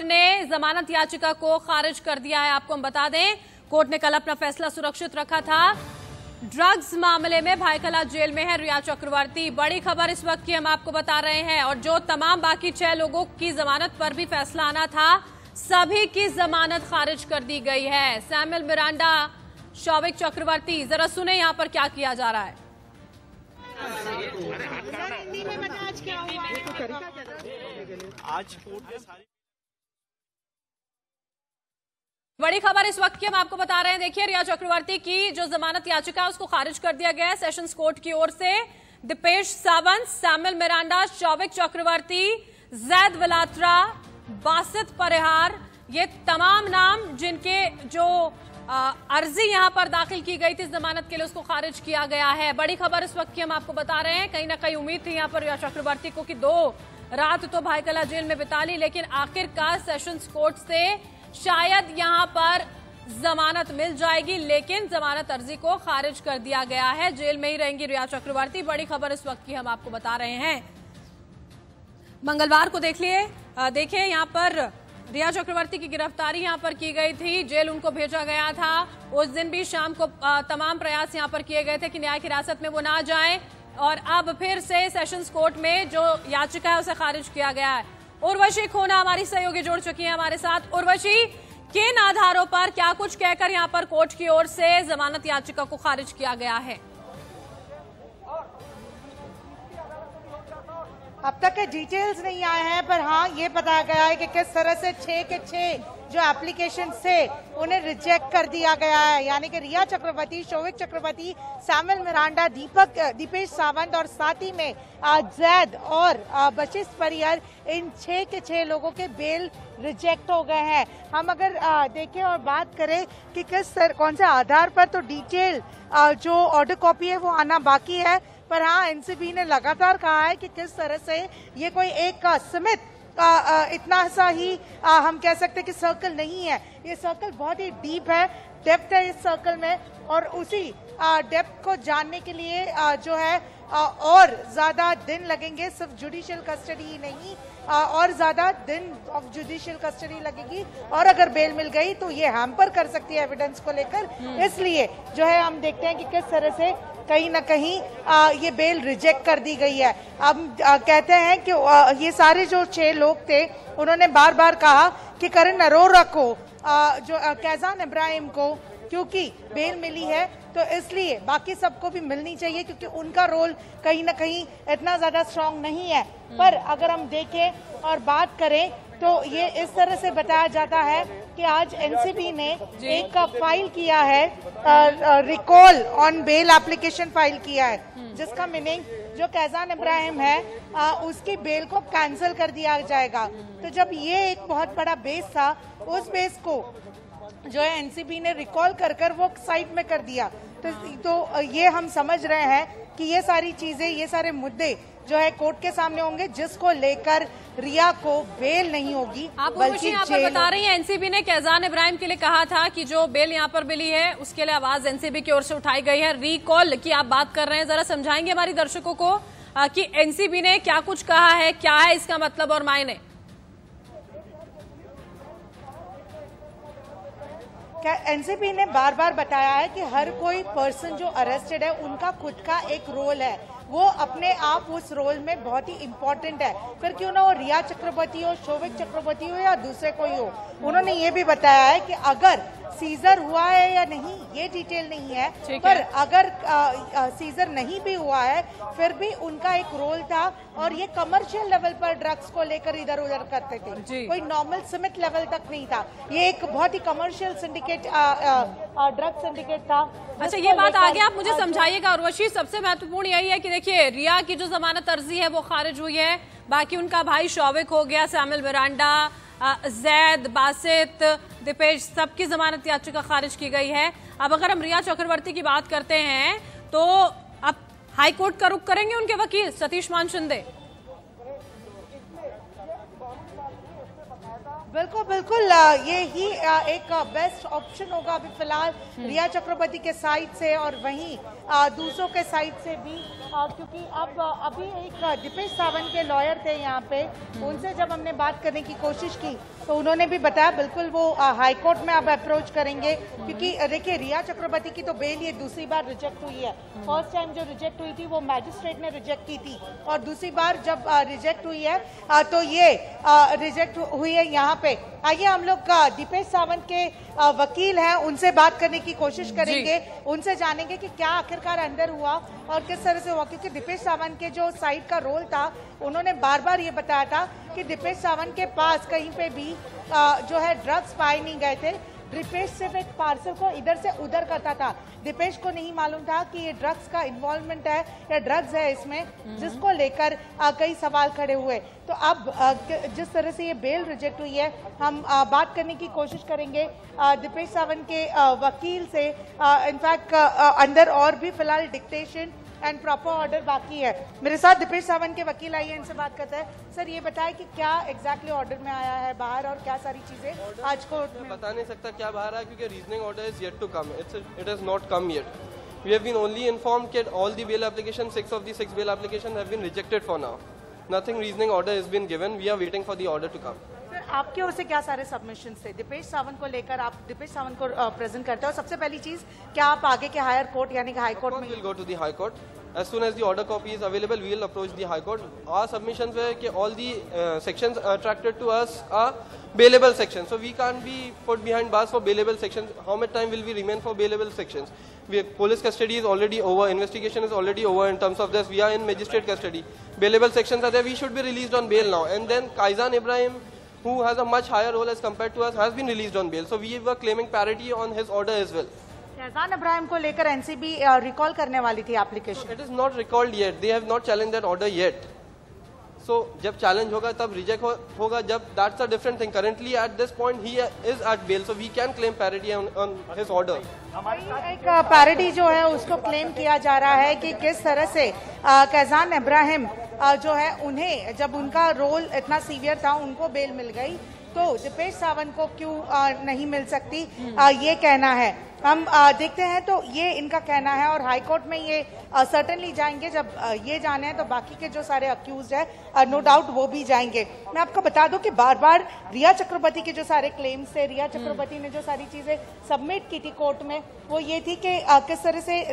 Court ने जमानत याचिका को खारिज कर दिया है। आपको हम बता दें, कोर्ट ने कल अपना फैसला सुरक्षित रखा था। ड्रग्स मामले में भाईकला जेल में है रिया चक्रवर्ती। बड़ी खबर इस वक्त की हम आपको बता रहे हैं। और जो तमाम बाकी 6 लोगों की जमानत पर भी फैसला आना था, सभी की जमानत खारिज कर दी गई है। सैमुअल मिरांडा, शौविक चक्रवर्ती, जरा सुने यहाँ पर क्या किया जा रहा है। आज कोर्ट ने सारी बड़ी खबर इस वक्त की हम आपको बता रहे हैं। देखिए, रिया चक्रवर्ती की जो जमानत याचिका है उसको खारिज कर दिया गया है सेशंस कोर्ट की ओर से। दीपेश सावंत, सैमुअल मिरांडा, शौविक चक्रवर्ती, जैद वलात्रा, बासित परिहार, ये तमाम नाम जिनके जो अर्जी यहां पर दाखिल की गई थी जमानत के लिए, उसको खारिज किया गया है। बड़ी खबर इस वक्त की हम आपको बता रहे हैं। कहीं ना कहीं उम्मीद थी यहां पर रिया चक्रवर्ती को कि 2 रात तो भाईकला जेल में बिता ली, लेकिन आखिरकार सेशंस कोर्ट से शायद यहां पर जमानत मिल जाएगी, लेकिन जमानत अर्जी को खारिज कर दिया गया है। जेल में ही रहेंगी रिया चक्रवर्ती। बड़ी खबर इस वक्त की हम आपको बता रहे हैं। मंगलवार को देखिए यहाँ पर रिया चक्रवर्ती की गिरफ्तारी यहाँ पर की गई थी, जेल उनको भेजा गया था। उस दिन भी शाम को तमाम प्रयास यहाँ पर किए गए थे कि न्यायिक हिरासत में वो ना जाएं, और अब फिर से सेशंस कोर्ट में जो याचिका है उसे खारिज किया गया है। उर्वशी खोना हमारी सहयोगी जुड़ चुकी है हमारे साथ। उर्वशी, किन आधारों पर क्या कुछ कहकर यहाँ पर कोर्ट की ओर से जमानत याचिका को खारिज किया गया है? अब तक के डिटेल्स नहीं आए हैं, पर हाँ ये बताया गया है कि किस तरह से 6 के 6 जो एप्लीकेशन से उन्हें रिजेक्ट कर दिया गया है। यानी कि रिया चक्रवर्ती, शौविक चक्रवर्ती, सैमुअल मिरांडा, दीपेश सावंत और साथ ही में जैद और बासित परिहार, इन 6 के 6 लोगों के बेल रिजेक्ट हो गए हैं। हम अगर देखें और बात करें कि कौन से आधार पर, तो डिटेल जो ऑर्डर कॉपी है वो आना बाकी है। पर हाँ, एनसीबी ने लगातार कहा है कि किस तरह से ये कोई एक सीमित इतना सा ही हम कह सकते हैं कि सर्कल नहीं है। ये सर्कल बहुत ही डीप है, डेप्थ है इस सर्कल में, और उसी डेप्थ को जानने के लिए जो है और ज्यादा दिन लगेंगे। सिर्फ जुडिशियल कस्टडी ही नहीं, और ज्यादा दिन ऑफ जुडिशियल कस्टडी लगेगी, और अगर बेल मिल गई तो ये हैम्पर कर सकती है एविडेंस को लेकर। इसलिए जो है हम देखते हैं कि किस तरह से कहीं ना कहीं ये बेल रिजेक्ट कर दी गई है। अब कहते हैं कि ये सारे जो 6 लोग थे, उन्होंने बार बार कहा कि करण अरोरा को, जो कैजान इब्राहिम को क्योंकि बेल मिली है तो इसलिए बाकी सबको भी मिलनी चाहिए, क्योंकि उनका रोल कहीं ना कहीं इतना ज्यादा स्ट्रांग नहीं है। पर अगर हम देखें और बात करें तो ये इस तरह से बताया जाता है कि आज एनसीबी ने एक फाइल किया है, recall on bail application file किया है, जिसका मीनिंग जो कैजान इब्राहिम है उसकी बेल को कैंसिल कर दिया जाएगा। तो जब ये एक बहुत बड़ा बेस था, उस बेस को जो है एनसीबी ने रिकॉल कर वो साइड में कर दिया। तो ये हम समझ रहे हैं कि ये सारी चीजें, ये सारे मुद्दे जो है कोर्ट के सामने होंगे, जिसको लेकर रिया को बेल नहीं होगी। आप यहाँ पर बता रही हैं, एनसीबी ने कैजान इब्राहिम के लिए कहा था कि जो बेल यहाँ पर मिली है उसके लिए आवाज एनसीबी की ओर से उठाई गई है। रिकॉल की आप बात कर रहे हैं, जरा समझाएंगे हमारी दर्शकों को कि एनसीबी ने क्या कुछ कहा है, क्या है इसका मतलब और मायने? एनसीबी ने बार बार बताया है कि हर कोई पर्सन जो अरेस्टेड है, उनका खुद का एक रोल है, वो अपने आप उस रोल में बहुत ही इम्पोर्टेंट है। फिर क्यों ना वो रिया चक्रवर्ती हो, शौविक चक्रवर्ती हो या दूसरे कोई हो। उन्होंने ये भी बताया है कि अगर सीजर हुआ है या नहीं ये डिटेल नहीं है, पर अगर सीजर नहीं भी हुआ है फिर भी उनका एक रोल था, और ये कमर्शियल लेवल पर ड्रग्स को लेकर इधर उधर करते थे, कोई नॉर्मल सीमित लेवल तक नहीं था। ये एक बहुत ही कमर्शियल सिंडिकेट, ड्रग सिंडिकेट था। अच्छा, ये बात आगे आप मुझे समझाइएगा उर्वशी। सबसे महत्वपूर्ण यही है कि देखिए, रिया की जो जमानत अर्जी है वो खारिज हुई है, बाकी उनका भाई शौविक हो गया, सैमुअल मिरांडा, जैद, बासित, दीपेश, सबकी जमानत याचिका खारिज की गई है। अब अगर हम रिया चक्रवर्ती की बात करते हैं तो अब हाई कोर्ट का रुख करेंगे उनके वकील सतीश मान शिंदे। बिल्कुल बिल्कुल, ये ही एक बेस्ट ऑप्शन होगा अभी फिलहाल रिया चक्रवर्ती के साइड से और वहीं दूसरों के साइड से भी, क्योंकि अब अभी एक दीपेश सावंत के लॉयर थे यहाँ पे, उनसे जब हमने बात करने की कोशिश की तो उन्होंने भी बताया बिल्कुल वो हाई कोर्ट में अब अप्रोच करेंगे, क्योंकि देखिए रिया चक्रवर्ती की तो बेल ये दूसरी बार रिजेक्ट हुई है। फर्स्ट टाइम जो रिजेक्ट हुई थी वो मैजिस्ट्रेट ने रिजेक्ट की थी और दूसरी बार जब रिजेक्ट हुई है तो ये रिजेक्ट हुई है यहाँ पे। आइए हम लोग दीपेश सावंत के वकील हैं, उनसे बात करने की कोशिश करेंगे, उनसे जानेंगे कि क्या आखिरकार अंदर हुआ और किस तरह से हुआ, क्योंकि दीपेश सावंत के जो साइड का रोल था उन्होंने बार बार ये बताया था कि दीपेश सावंत के पास कहीं पे भी जो है ड्रग्स पाए नहीं गए थे। दीपेश सिर्फ एक पार्सल को इधर से उधर करता था, दीपेश को नहीं मालूम था कि ये ड्रग्स का इन्वॉल्वमेंट है या ड्रग्स है इसमें, जिसको लेकर कई सवाल खड़े हुए। तो अब जिस तरह से ये बेल रिजेक्ट हुई है, हम बात करने की कोशिश करेंगे दीपेश सावंत के वकील से। इनफैक्ट अंदर और भी फिलहाल डिक्टेशन एंड प्रॉपर ऑर्डर बाकी है। मेरे साथ दीपेश सावंत के वकील आइए, इनसे बात करते हैं। सर ये बताएं कि क्या एग्जैक्टली ऑर्डर में आया है बाहर और क्या सारी चीजें आज कोर्ट में? बता नहीं सकता क्या बाहर आया क्योंकि reasoning order is yet to come, it has not come yet. We have been only informed that all the bail application 6 of the 6 bail applications have been rejected for now. Nothing reasoning order has been given. We are waiting for the order to come. Sir आपकी ओर से क्या सारे submission थे दीपेश सावंत को लेकर? आप दीपेश सावंत को प्रेजेंट करते हो, सबसे पहली चीज क्या आप आगे के हायर कोर्ट यानी कि हाई कोर्ट में? We'll go to the high court. As soon as the order copy is available, we will approach the high court. Our submissions were that all the sections attracted to us are bailable sections, so we can't be put behind bars for bailable sections. How much time will we remain for bailable sections? Police custody is already over, investigation is already over in terms of this. We are in magistrate custody. Bailable sections are there. We should be released on bail now. And then Kaizan Ibrahim, who has a much higher role as compared to us, has been released on bail. So we were claiming parity on his order as well. कैज़ान Ibrahim को लेकर NCB recall करने वाली थी application? It is not recalled yet, they have not challenge that order yet. So जब challenge होगा तब reject होगा, जब that's a different thing. Currently at this point he is at bail, so we can claim parity on his order. एक parity जो है उसको claim किया जा रहा है कि किस तरह से कैज़ान इब्राहिम जो है उन्हें जब उनका रोल इतना सीवियर था उनको बेल मिल गई, तो दीपेश सावंत को क्यों नहीं मिल सकती, ये कहना है। हम देखते हैं तो ये इनका कहना है और हाई कोर्ट में ये सर्टेनली जाएंगे। जब ये जाने हैं तो बाकी के जो सारे अक्यूज है नो डाउट वो भी जाएंगे। मैं आपको बता दूं कि बार बार रिया चक्रवर्ती के जो सारे क्लेम्स थे, रिया चक्रवर्ती ने जो सारी चीजें सबमिट की थी कोर्ट में, वो ये थी कि किस तरह से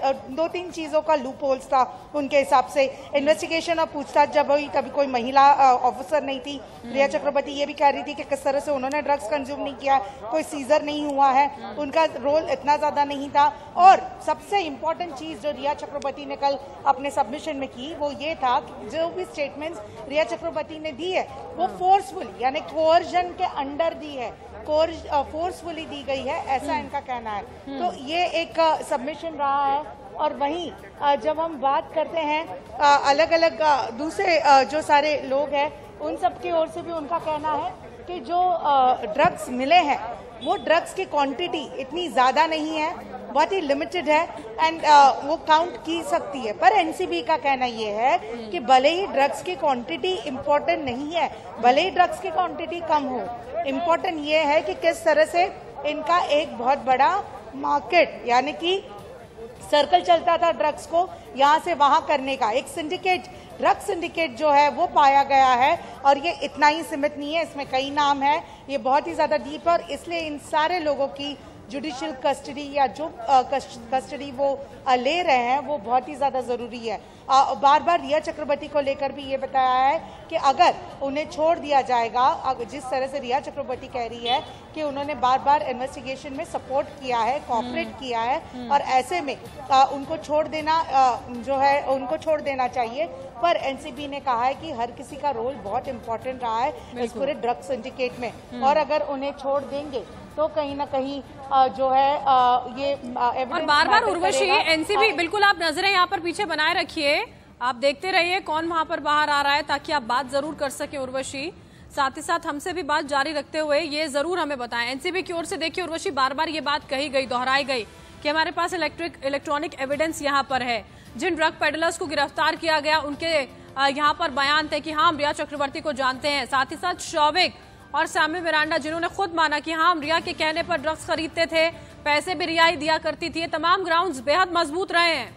2-3 चीजों का लूप होल्स था उनके हिसाब से। इन्वेस्टिगेशन और पूछताछ जब हुई तभी कोई महिला ऑफिसर नहीं थी। रिया चक्रवर्ती ये भी कह रही थी कि किस तरह से उन्होंने ड्रग्स कंज्यूम नहीं किया, कोई सीजर नहीं हुआ है, उनका रोल इतना ज्यादा नहीं था। और सबसे इम्पोर्टेंट चीज जो रिया चक्रवर्ती ने कल अपने सबमिशन में की वो ये था कि जो भी स्टेटमेंट्स रिया चक्रवर्ती ने दी है वो फोर्सफुली यानी कोर्जन के अंडर दी है, फोर्सफुली दी गई है, ऐसा इनका कहना है। तो ये एक सबमिशन रहा है। और वहीं जब हम बात करते हैं अलग अलग दूसरे जो सारे लोग हैं उन सब की ओर से भी उनका कहना है कि जो ड्रग्स मिले हैं वो ड्रग्स की क्वांटिटी इतनी ज्यादा नहीं है, बहुत ही लिमिटेड है एंड वो काउंट की सकती है। पर एनसीबी का कहना ये है कि भले ही ड्रग्स की क्वांटिटी इम्पोर्टेंट नहीं है, भले ही ड्रग्स की क्वांटिटी कम हो, इम्पोर्टेंट ये है कि किस तरह से इनका एक बहुत बड़ा मार्केट यानी कि सर्कल चलता था ड्रग्स को यहाँ से वहां करने का, एक सिंडिकेट, ड्रग सिंडिकेट जो है वो पाया गया है। और ये इतना ही सीमित नहीं है, इसमें कई नाम है, ये बहुत ही ज्यादा डीप है और इसलिए इन सारे लोगों की जुडिशियल कस्टडी या जो कस्टडी वो ले रहे हैं वो बहुत ही ज्यादा जरूरी है। बार बार रिया चक्रवर्ती को लेकर भी ये बताया है कि अगर उन्हें छोड़ दिया जाएगा, जिस तरह से रिया चक्रवर्ती कह रही है कि उन्होंने बार बार इन्वेस्टिगेशन में सपोर्ट किया है, कोऑपरेट किया है और ऐसे में उनको छोड़ देना जो है उनको छोड़ देना चाहिए। पर एनसीबी ने कहा है कि हर किसी का रोल बहुत इंपॉर्टेंट रहा है इस पूरे ड्रग सिंडिकेट में और अगर उन्हें छोड़ देंगे तो कहीं ना कहीं जो है ये और बार बार उर्वशी एनसीबी बिल्कुल आप नजरें यहाँ पर पीछे बनाए रखिए, आप देखते रहिए कौन वहां पर बाहर आ रहा है ताकि आप बात जरूर कर सके उर्वशी। साथ ही साथ हमसे भी बात जारी रखते हुए ये जरूर हमें बताएं एनसीबी की ओर से। देखिए उर्वशी बार बार ये बात कही गई, दोहराई गई कि हमारे पास इलेक्ट्रॉनिक एविडेंस यहाँ पर है, जिन ड्रग पेडलर्स को गिरफ्तार किया गया उनके यहाँ पर बयान थे कि हाँ हम रिया चक्रवर्ती को जानते हैं। साथ ही साथ शौविक और सैमुअल मिरांडा, जिन्होंने खुद माना कि हाँ हम रिया के कहने पर ड्रग्स खरीदते थे, पैसे भी रिया ही दिया करती थी। ये तमाम ग्राउंड्स बेहद मजबूत रहे हैं।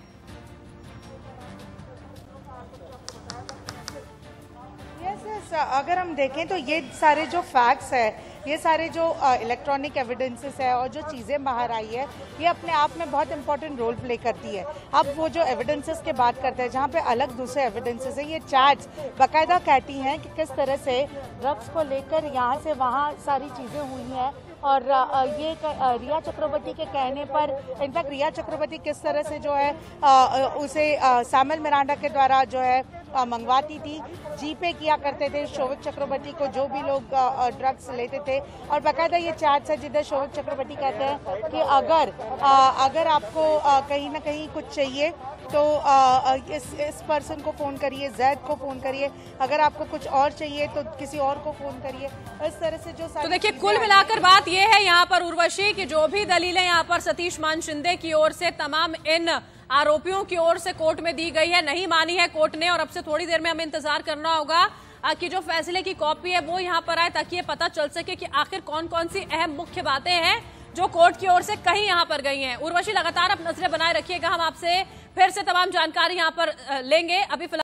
अगर हम देखें तो ये सारे जो फैक्ट्स है, ये सारे जो इलेक्ट्रॉनिक एविडेंसेस है और जो चीज़ें बाहर आई है, ये अपने आप में बहुत इंपॉर्टेंट रोल प्ले करती है। अब वो जो एविडेंसेस की बात करते हैं, जहाँ पे अलग दूसरे एविडेंसेस है, ये चैट्स बाकायदा कहती हैं कि किस तरह से ड्रग्स को लेकर यहाँ से वहाँ सारी चीज़ें हुई हैं। और ये रिया चक्रवर्ती के कहने पर, इनफैक्ट रिया चक्रवर्ती किस तरह से जो है उसे सैमुअल मिरांडा के द्वारा जो है मंगवाती थी, जीपे किया करते थे शोविक चक्रवर्ती को जो भी लोग ड्रग्स लेते थे। और बाकायदा ये चैट्स है जिधर शोविक चक्रवर्ती कहते हैं कि अगर आपको कहीं ना कहीं कुछ चाहिए तो इस पर्सन को फ़ोन करिए, जैद को फ़ोन करिए, अगर आपको कुछ और चाहिए तो किसी और को फ़ोन करिए। इस तरह से जो तो देखिए, कुल मिलाकर बात यह है यहाँ पर उर्वशी कि जो भी दलीलें यहाँ पर सतीश मान शिंदे की ओर से तमाम इन आरोपियों की ओर से कोर्ट में दी गई है, नहीं मानी है कोर्ट ने। और अब से थोड़ी देर में हमें इंतजार करना होगा कि जो फैसले की कॉपी है वो यहाँ पर आए, ताकि ये पता चल सके कि आखिर कौन कौन सी अहम मुख्य बातें हैं जो कोर्ट की ओर से कहीं यहाँ पर गई हैं। उर्वशी, लगातार आप नजरें बनाए रखिएगा, हम आपसे फिर से तमाम जानकारी यहाँ पर लेंगे। अभी